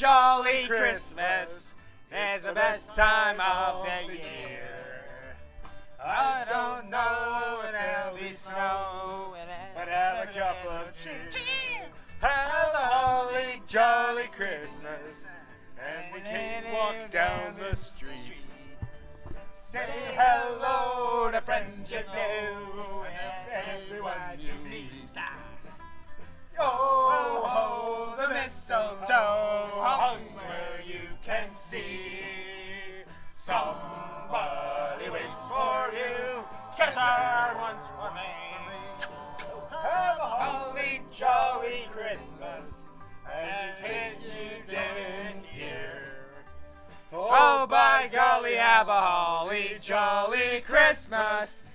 jolly Christmas is the best time of the year. I don't know when there'll be snow, but have a couple of cheer. Have a holly jolly Christmas, and we can walk down the street. Say hello to friends you know and everyone you meet. Oh, ho, the mistletoe hung where you can see. Somebody waits for you, kiss her once for me. Have a holly jolly Christmas, and in case you didn't hear, oh, by golly, have a holly jolly Christmas.